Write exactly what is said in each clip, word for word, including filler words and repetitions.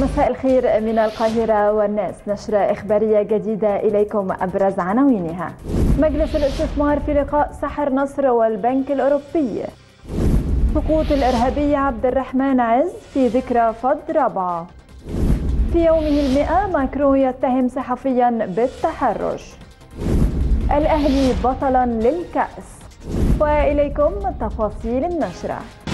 مساء الخير من القاهرة والناس، نشرة إخبارية جديدة إليكم أبرز عناوينها. مجلس الاستثمار في لقاء سحر نصر والبنك الأوروبي. سقوط الإرهابي عبد الرحمن عز في ذكرى فض رابعة. في يومه المئة ماكرون يتهم صحفيا بالتحرش. الأهلي بطلا للكأس. وإليكم تفاصيل النشرة.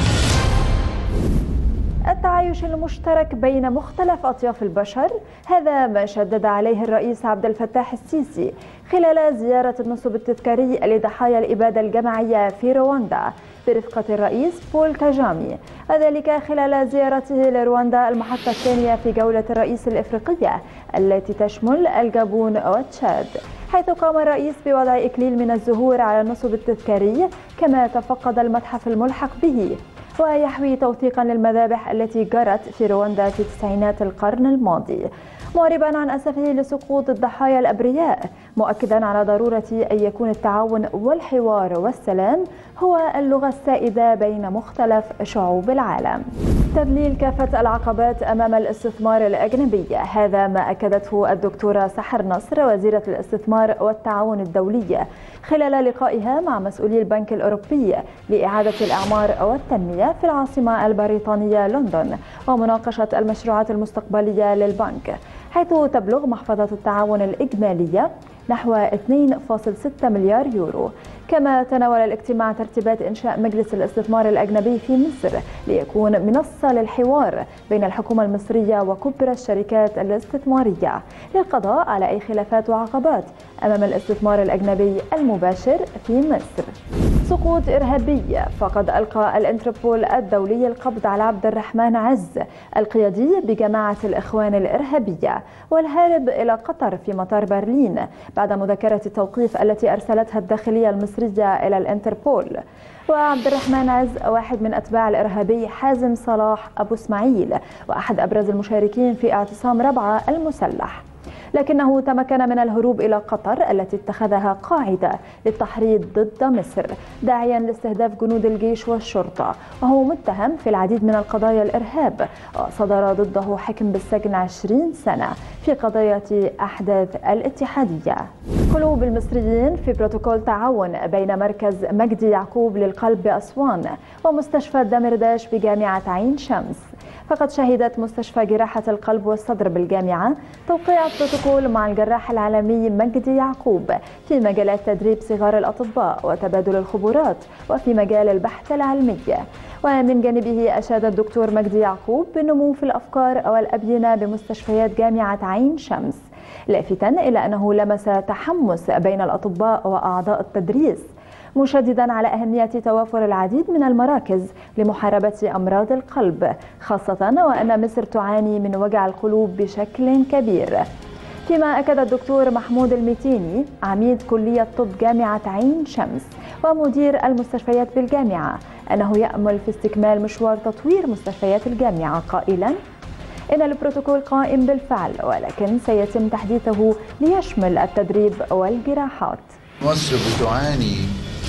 التعايش المشترك بين مختلف أطياف البشر، هذا ما شدد عليه الرئيس عبد الفتاح السيسي خلال زيارة النصب التذكاري لضحايا الإبادة الجماعية في رواندا برفقة الرئيس بول كاجامي، وذلك خلال زيارته لرواندا المحطة الثانية في جولة الرئيس الإفريقية التي تشمل الجابون وتشاد، حيث قام الرئيس بوضع إكليل من الزهور على النصب التذكاري، كما تفقد المتحف الملحق به ويحوي توثيقا للمذابح التي جرت في رواندا في تسعينات القرن الماضي، معربا عن أسفه لسقوط الضحايا الأبرياء، مؤكدا على ضرورة أن يكون التعاون والحوار والسلام هو اللغة السائدة بين مختلف شعوب العالم. تذليل كافة العقبات أمام الاستثمار الأجنبي، هذا ما أكدته الدكتورة سحر نصر وزيرة الاستثمار والتعاون الدولي خلال لقائها مع مسؤولي البنك الأوروبي لإعادة الإعمار والتنمية في العاصمة البريطانية لندن، ومناقشة المشروعات المستقبلية للبنك، حيث تبلغ محفظة التعاون الإجمالية نحو اثنين فاصلة ستة مليار يورو. كما تناول الاجتماع ترتيبات إنشاء مجلس الاستثمار الأجنبي في مصر ليكون منصة للحوار بين الحكومة المصرية وكبرى الشركات الاستثمارية للقضاء على أي خلافات وعقبات أمام الاستثمار الأجنبي المباشر في مصر. سقوط إرهابي، فقد ألقى الانتربول الدولي القبض على عبد الرحمن عز القيادي بجماعة الإخوان الإرهابية والهارب إلى قطر في مطار برلين بعد مذكرة التوقيف التي أرسلتها الداخلية المصرية إلى الانتربول. وعبد الرحمن عز واحد من أتباع الإرهابي حازم صلاح أبو إسماعيل، وأحد أبرز المشاركين في اعتصام رابعة المسلح، لكنه تمكن من الهروب إلى قطر التي اتخذها قاعدة للتحريض ضد مصر، داعيا لاستهداف جنود الجيش والشرطة، وهو متهم في العديد من القضايا الإرهاب، وصدر ضده حكم بالسجن عشرين سنة في قضية أحداث الاتحادية. قلوب المصريين في بروتوكول تعاون بين مركز مجدي يعقوب للقلب بأسوان ومستشفى الدمرداش بجامعة عين شمس. فقد شهدت مستشفى جراحة القلب والصدر بالجامعة توقيع بروتوكول مع الجراح العالمي مجدي يعقوب في مجالات تدريب صغار الأطباء وتبادل الخبرات وفي مجال البحث العلمي. ومن جانبه أشاد الدكتور مجدي يعقوب بالنمو في الأفكار والأبينة بمستشفيات جامعة عين شمس، لافتا إلى أنه لمس تحمس بين الأطباء وأعضاء التدريس، مشددا على أهمية توافر العديد من المراكز لمحاربة أمراض القلب، خاصة وأن مصر تعاني من وجع القلوب بشكل كبير. فيما أكد الدكتور محمود المتيني عميد كلية طب جامعة عين شمس ومدير المستشفيات بالجامعة أنه يأمل في استكمال مشوار تطوير مستشفيات الجامعة، قائلا إن البروتوكول قائم بالفعل، ولكن سيتم تحديثه ليشمل التدريب والجراحات. مصر بتعاني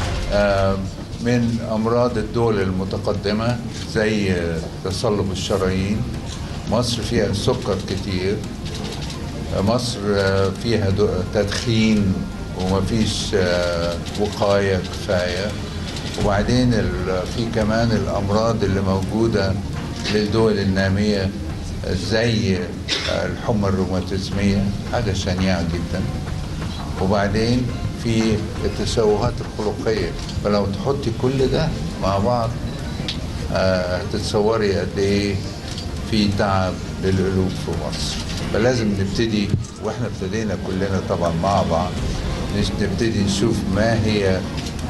من أمراض الدول المتقدمة زي تصلب الشرايين، مصر فيها سكر كتير، مصر فيها تدخين ومفيش وقاية كفاية، وبعدين في كمان الأمراض اللي موجودة للدول النامية زي الحمى الروماتيزمية، حاجة شنيعة جدا، وبعدين في التشوهات الخلقية. فلو تحطي كل ده مع بعض آه تتصوري قد ايه في تعب للقلوب في مصر. فلازم نبتدي، واحنا ابتدينا كلنا طبعا مع بعض، نبتدي نشوف ما هي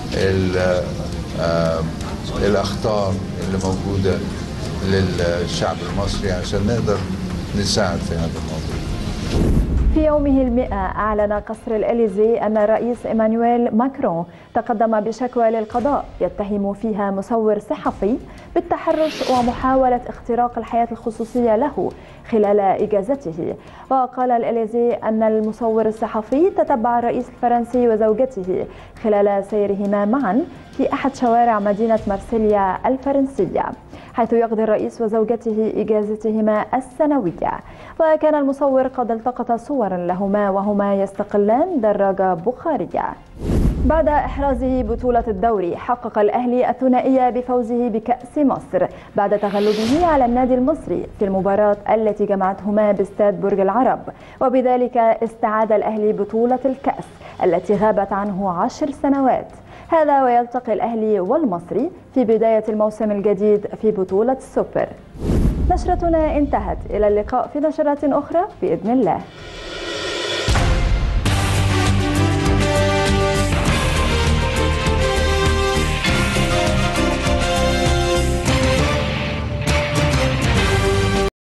آه الأخطار اللي موجودة للشعب المصري عشان نقدر نساعد في هذا الموضوع. في يومه المئة أعلن قصر الإليزي أن الرئيس إيمانويل ماكرون تقدم بشكوى للقضاء يتهم فيها مصور صحفي بالتحرش ومحاولة اختراق الحياة الخصوصية له خلال إجازته. وقال الإليزي أن المصور الصحفي تتبع الرئيس الفرنسي وزوجته خلال سيرهما معا في أحد شوارع مدينة مارسيليا الفرنسية، حيث يقضي الرئيس وزوجته إجازتهما السنوية. وكان المصور قد التقط صورا لهما وهما يستقلان دراجة بخارية. بعد إحرازه بطولة الدوري، حقق الأهلي الثنائية بفوزه بكأس مصر بعد تغلبه على النادي المصري في المباراة التي جمعتهما باستاد برج العرب، وبذلك استعاد الأهلي بطولة الكأس التي غابت عنه عشر سنوات. هذا ويلتقي الأهلي والمصري في بداية الموسم الجديد في بطولة السوبر. نشرتنا انتهت، إلى اللقاء في نشرات أخرى بإذن الله.